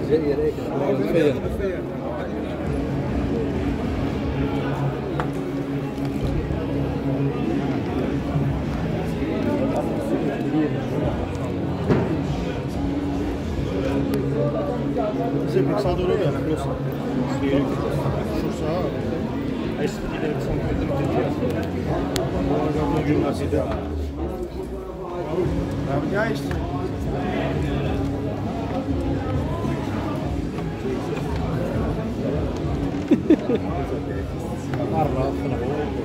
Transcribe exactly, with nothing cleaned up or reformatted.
جاي عليك زي بيكسادو لو انا كروس شو صار ايش اللي بتصنع قدام التلفزيون وانا قبل الناس يدا عم يعيش مرة